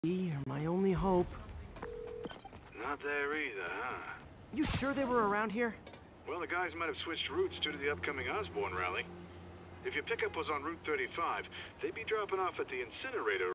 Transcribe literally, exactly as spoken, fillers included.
You're my only hope. Not there either, huh? You sure they were around here? Well, the guys might have switched routes due to the upcoming Osborne rally. If your pickup was on Route thirty-five, they'd be dropping off at the incinerator